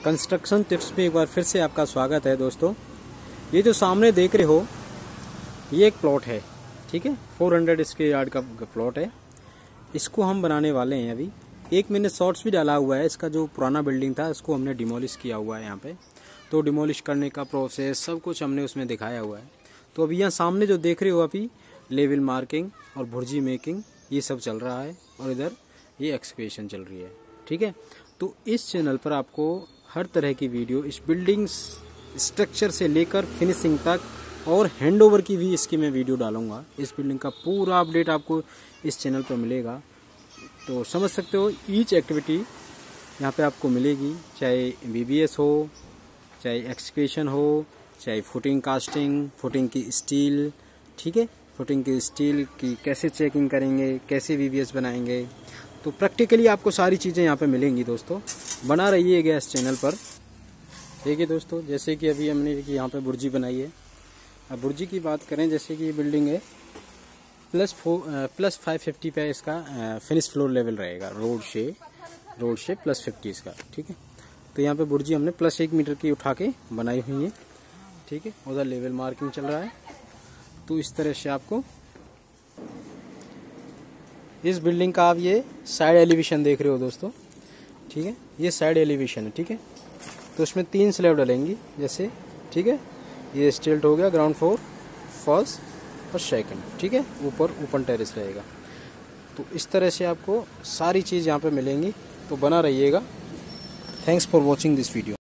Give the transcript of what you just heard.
Construction tips में एक बार फिर से आपका स्वागत है दोस्तों। ये जो सामने देख रहे हो ये एक प्लॉट है, ठीक है। 400 स्क्वायर यार्ड का प्लॉट है। इसको हम बनाने वाले हैं। अभी एक मैंने शॉर्ट्स भी डाला हुआ है। इसका जो पुराना बिल्डिंग था उसको हमने डिमोलिश किया हुआ है यहाँ पे, तो डिमोलिश करने का प्रोसेस सब कुछ हमने उसमें दिखाया हुआ है। तो अभी यहाँ सामने जो देख रहे हो अभी लेवल मार्किंग और भुर्जी मेकिंग ये सब चल रहा है, और इधर ये एक्सकेवेशन चल रही है, ठीक है। तो इस चैनल पर आपको हर तरह की वीडियो इस बिल्डिंग स्ट्रक्चर से लेकर फिनिशिंग तक और हैंडओवर की भी इसकी मैं वीडियो डालूंगा। इस बिल्डिंग का पूरा अपडेट आपको इस चैनल पर मिलेगा। तो समझ सकते हो ईच एक्टिविटी यहाँ पे आपको मिलेगी, चाहे बीबीएस हो, चाहे एक्सकेवेशन हो, चाहे फुटिंग कास्टिंग, फुटिंग की स्टील, ठीक है। फुटिंग की स्टील की कैसे चेकिंग करेंगे, कैसे बीबीएस बनाएंगे, तो प्रैक्टिकली आपको सारी चीज़ें यहाँ पे मिलेंगी दोस्तों। बना रहिएगा इस चैनल पर। देखिए दोस्तों, जैसे कि अभी हमने यहाँ पे बुर्जी बनाई है। अब बुर्जी की बात करें, जैसे कि ये बिल्डिंग है प्लस 550 पे इसका फिनिश फ्लोर लेवल रहेगा, रोड से प्लस 50 इसका, ठीक है। तो यहाँ पे बुर्जी हमने प्लस 1 मीटर की उठा के बनाई हुई है, ठीक है। उधर लेवल मार्किंग चल रहा है। तो इस तरह से आपको इस बिल्डिंग का आप ये साइड एलिवेशन देख रहे हो दोस्तों, ठीक है। ये साइड एलिवेशन है, ठीक है। तो उसमें 3 स्लैब डलेंगी जैसे, ठीक है। ये स्टील्ट हो गया ग्राउंड फ्लोर, फर्स्ट और सेकंड, ठीक है। ऊपर ओपन टेरेस रहेगा। तो इस तरह से आपको सारी चीज़ यहाँ पे मिलेंगी। तो बना रहिएगा। Thanks for watching this video.